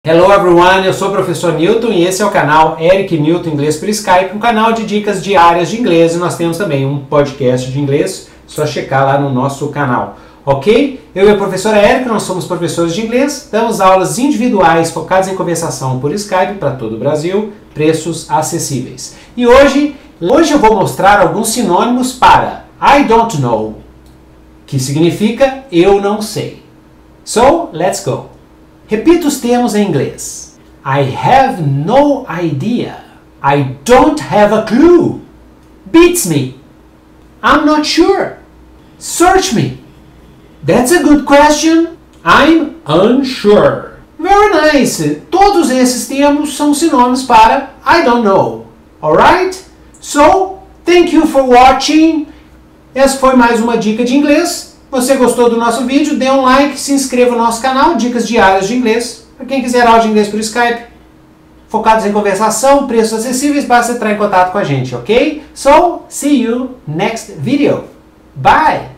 Hello everyone, eu sou o professor Newton e esse é o canal Eric Newton Inglês por Skype, um canal de dicas diárias de inglês, e nós temos também um podcast de inglês, só checar lá no nosso canal, ok? Eu e a professora Eric, nós somos professores de inglês, damos aulas individuais focadas em conversação por Skype para todo o Brasil, preços acessíveis. E hoje eu vou mostrar alguns sinônimos para I don't know, que significa eu não sei. So, let's go! Repita os termos em inglês. I have no idea. I don't have a clue. Beats me. I'm not sure. Search me. That's a good question. I'm unsure. Very nice. Todos esses termos são sinônimos para I don't know. Alright? So, thank you for watching. Essa foi mais uma dica de inglês. Você gostou do nosso vídeo? Dê um like, se inscreva no nosso canal, dicas diárias de inglês. Para quem quiser aula de inglês por Skype, focados em conversação, preços acessíveis, basta entrar em contato com a gente, ok? So, see you next video. Bye!